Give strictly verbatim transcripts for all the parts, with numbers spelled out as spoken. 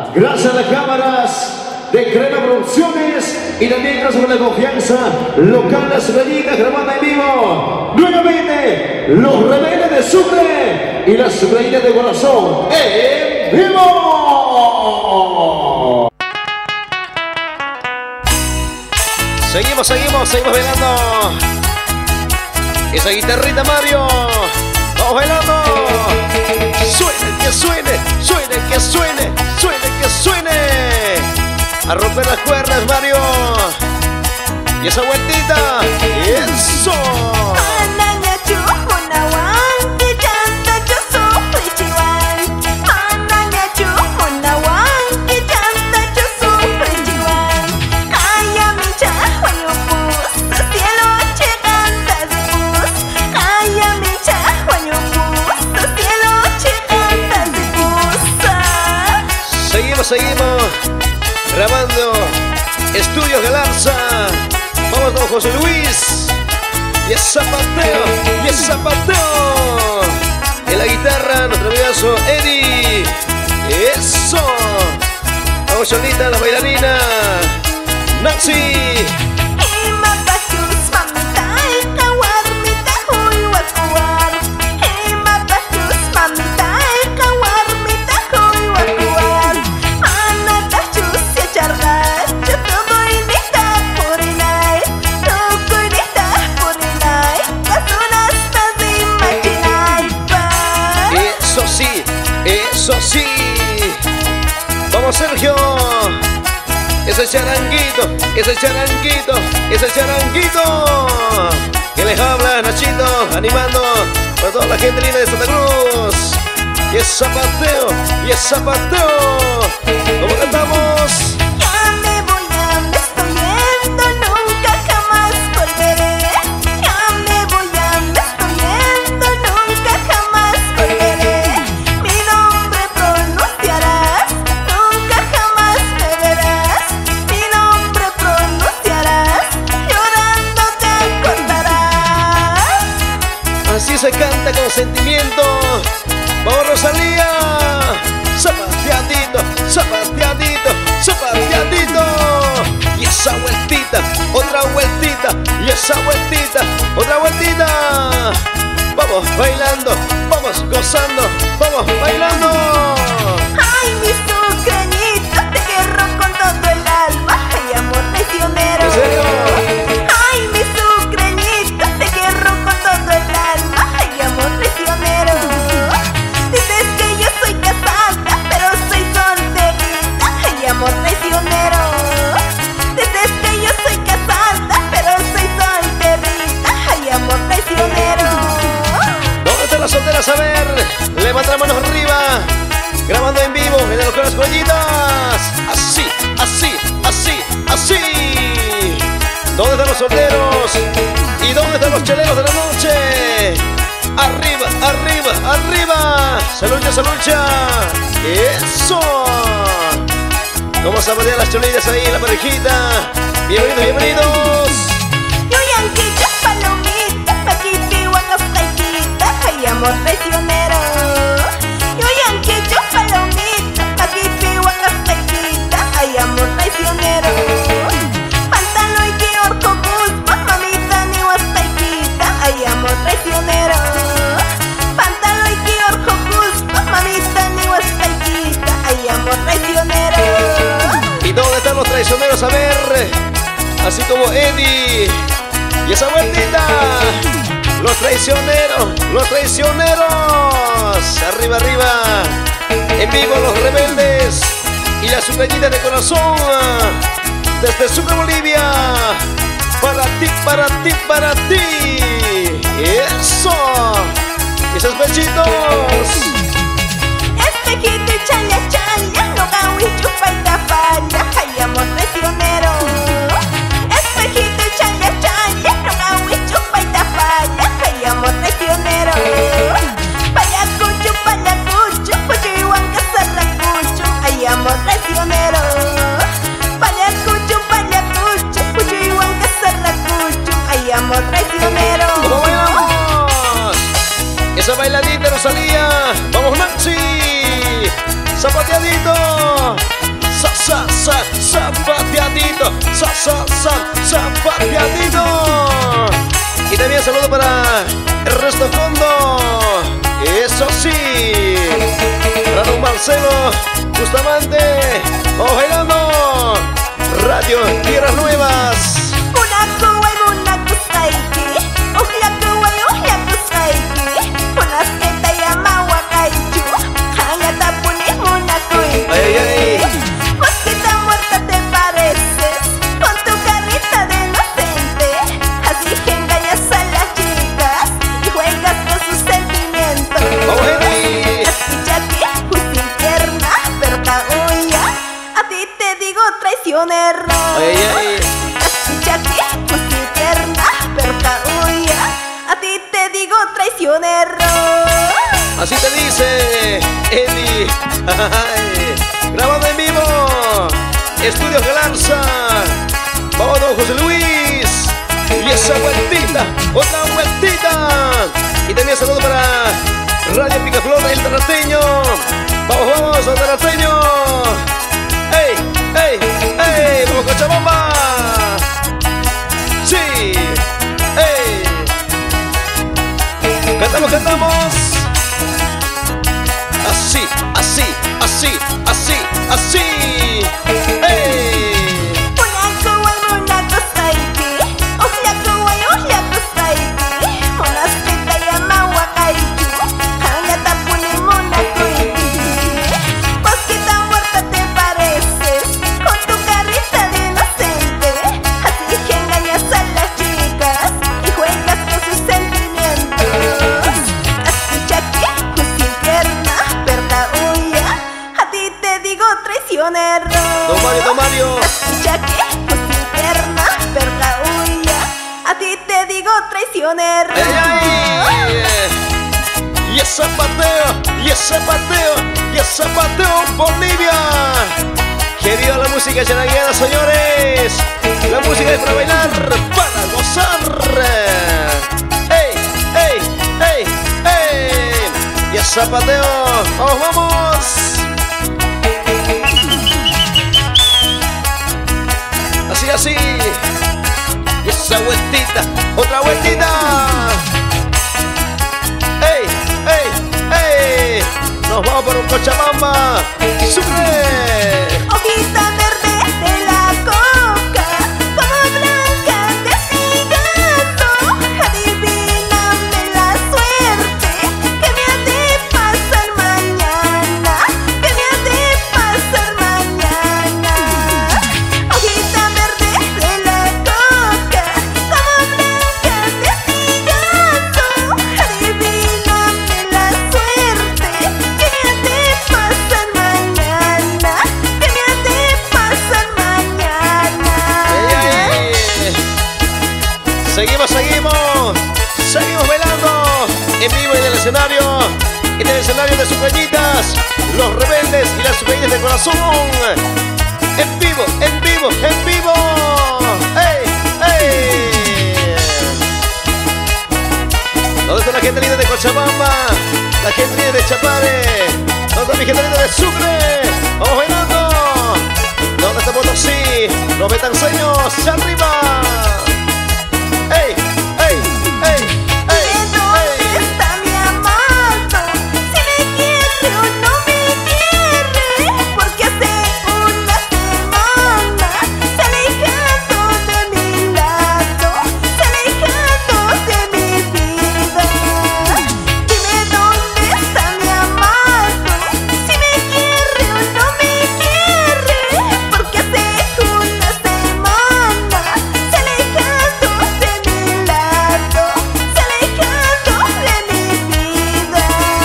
Gracias a las cámaras de Crema Producciones y también gracias a la confianza local Las Sucreñitas grabando en vivo. Nuevamente, los rebeldes de Sucre y las Sucreñitas de Corazón en vivo. Seguimos, seguimos, seguimos bailando. Esa guitarrita, Mario. Vamos bailando. Suene, que suene, suene, que suene, suene, que suene. A romper las cuerdas, Mario. Y esa vueltita. Y eso. Seguimos grabando Estudios Galarza. Vamos, don José Luis. Y es zapateo, y es zapateo. En la guitarra, nuestro amigazo Eddie. Eso. Vamos, Cholita, la bailarina Nancy. Eso sí. Vamos, Sergio. Ese charanguito, ese charanguito, ese charanguito. Que les habla, Nachito, animando para toda la gente linda de Santa Cruz. Y es zapateo, y es zapateo. ¿Cómo cantamos? Así se canta con sentimiento. Vamos, Rosalía. Zapateadito, zapateadito, zapateadito. Y esa vueltita, otra vueltita. Y esa vueltita, otra vueltita. Vamos bailando, vamos gozando, vamos bailando. Ay, mi sucreñito, te quiero con todo el alma. Ay, amor traicionero. ¿En serio? Ay, mi sucreñito, te quiero con todo el alma. Ay, amor traicionero. Dices que yo soy casada, pero soy solterita. Ay, amor traicionero. Dices que yo soy casada, pero soy solterita. Ay, amor traicionero. ¿Dónde están las solteras? A ver, levanta las manos arriba. Grabando en vivo en el local Las Sucreñitas. Así, así, así, así. ¿Dónde están los solteros? ¿Y dónde están los cheleros de la noche? Arriba, arriba, arriba. Se lucha, se lucha. Eso. ¿Cómo se aplaudían las cholitas ahí en la parejita? Bienvenidos, bienvenidos. Yo yanquilla, palomita, paquiti, guacastaiquita. Ay, amor traicionero. Yo yanquilla, palomita, paquiti, guacastaiquita. Ay, amor traicionero. Pantalo y que orco busco, mamita, ni guastaiquita. Ay, amor traicionero. Pantalo y que orco busco, mamita, ni guastaiquita. Ay, amor traicionero. ¿Y dónde están los traicioneros? A ver. Así como Eddie. Y esa vueltita. Los traicioneros, los traicioneros. Arriba, arriba. En vivo los rebeldes y las Sucreñitas de Corazón. Desde Sucre, Bolivia. Para ti, para ti, para ti. Eso. Y esos bechitos. Espejito y chaya, chaya, no gawi, chupa y tafalla. Ay, amor traicionero. Espejito y chaya, chaya, no gawi, chupa y tafalla. Ay, amor traicionero. Payacucho, payacucho, pollo y huanca sarracucho. Ay, amor traicionero. Payacucho, payacucho, pollo y huanca sarracucho. Ay, amor traicionero. ¿Cómo bailamos? Esa bailadita Rosalía. Vamos, Nancy. Zapateadito. zapateadito, sa, sa, sa, zapateadito. Y también saludo para Ernesto Fondo. Eso sí. Para don Marcelo Bustamante. Ojelando. Radio Tierras Nuevas. Ay, ay. Mosquita muerta te pareces, con tu carita de inocente. Así que engañas a las chicas y juegas con sus sentimientos. Vamos, Eddie. Escucha que justo interna, pero caulla, a ti te digo traicionero. Ay, ay. Escucha que justo interna, pero caulla, a ti te digo traicionero. Así te dice Eddie. Ay, grabando en vivo Estudios Galarza. Vamos, don José Luis. Y esa vueltita, otra vueltita. Y también saludo para Radio Picaflor, el Tarateño. Vamos, vamos, el Tarateño. ¡Ey, ey, ey! ¡Vamos, Cochabamba! ¡Sí! ¡Ey! ¡Cantamos, cantamos! Así, así, así, así, así. ¡Hey! Mosquita muerta te pareces, con tu carita de inocente. Así que engañas a las chicas y juegas con sus sentimientos. Escucha que justo interna, perla huya, a ti te digo traicionero. Don Mario, don Mario. Escucha que justo interna, perla huya, a ti te digo traicionero. ¡Ay, ay! Y ese zapateo, y ese zapateo, y ese zapateo Bolivia. Que viva la música charagueada, señores. La música es para bailar, para gozar. ¡Ey, ey, ey, ey! Y ese zapateo, vamos, vamos. Así, así. Y esa vueltita, otra vueltita. ¡Ey, ey, ey! Nos vamos por un Cochabamba. ¡Sucre! Hojita verde de la coca, como blanca de cigarro. Adivíname la suerte que me ha de pasar mañana, que me ha de pasar mañana. Hojita verde de la coca, como blanca de cigarro. Adivíname la suerte que me ha de pasar mañana, que me ha de pasar mañana. ¡Ey, ey! Seguimos, seguimos. Seguimos bailando en vivo en el escenario. En el escenario de Sucreñitas, los rebeldes y las sucreñitas de corazón. En vivo, en vivo, en vivo. ¡Ey, ey! ¿Dónde está la gente linda de Cochabamba? La gente linda de Chapare. ¿Dónde está mi gente linda de Sucre? Vamos bailando. ¿Dónde está Potosí? Los betanceños, arriba. ¡Ey, ey, ey, ey, ¿De dónde ey! está mi amado? Si me quiere o no me quiere, porque hace una semana se ha alejado de mi lado, se ha alejado de mi vida. Dime dónde está mi amado, si me quiere o no me quiere, porque hace una semana se ha alejado de mi lado, se ha alejado de mi vida.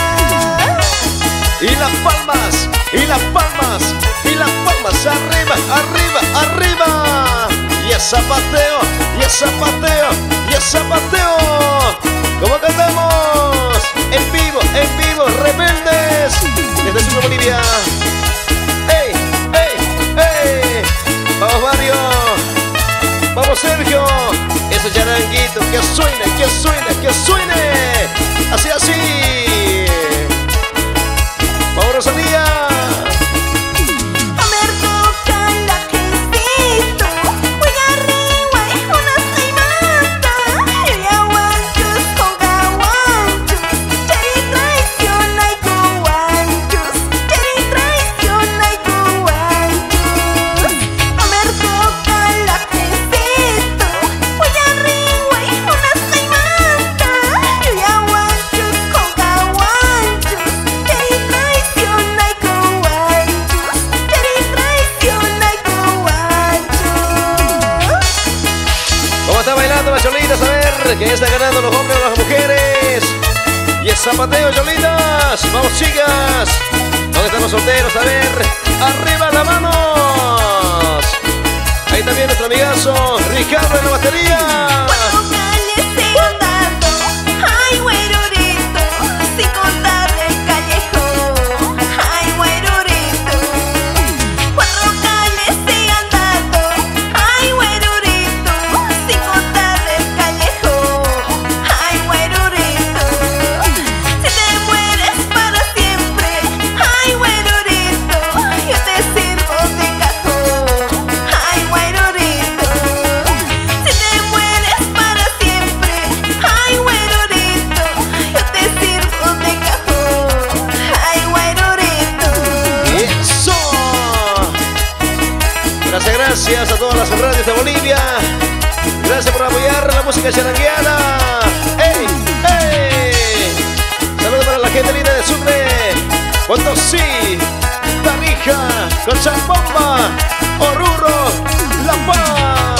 Y las palmas, y las palmas, y las palmas, arriba, arriba, arriba. Y el zapateo, y el zapateo, y el zapateo. ¿Cómo cantamos? En vivo, en vivo, rebeldes. Desde Sucre, Bolivia. ¡Ey, ey, ey! Vamos, Mario. Vamos, Sergio. Ese charanguito, que suene, que suene, que suene. Así, así. Vamos, Rosalía. Comer coca, lajecito, ver quién está ganando, los hombres o las mujeres. Y el zapateo, Yolitas. Vamos, chicas. ¿Dónde están los solteros? A ver, arriba las manos. Ahí también nuestro amigazo Ricardo en la batería. Gracias a todas las radios de Bolivia. Gracias por apoyar la música charangueana. ¡Ey! ¡Ey! Saludos para la gente linda de Sucre, Potosí, Tarija, Cochabamba, Oruro, La Paz.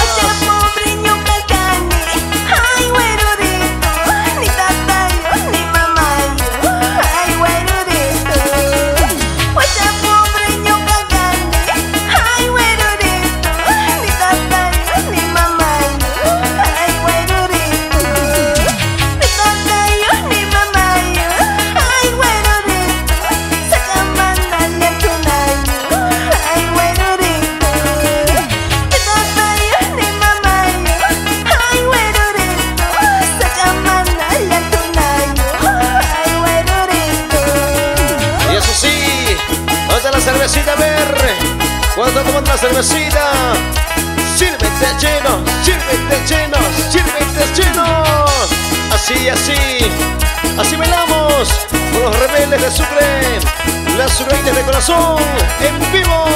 Cervecita, a ver, cuando estás tomando la cervecita, sírvete lleno, sírvete lleno, sírvete lleno. Así, así, así bailamos con los rebeldes de Sucre, las sucreñas de corazón, en vivo.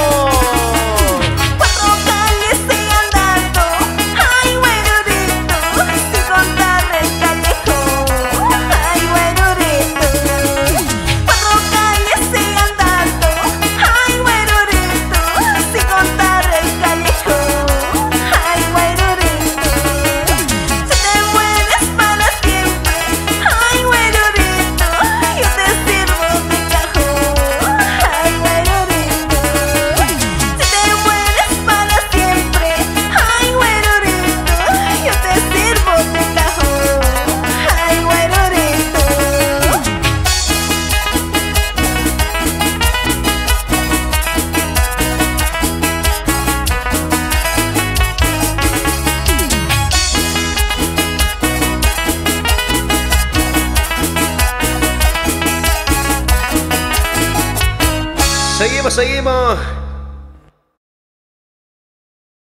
Seguimos, seguimos.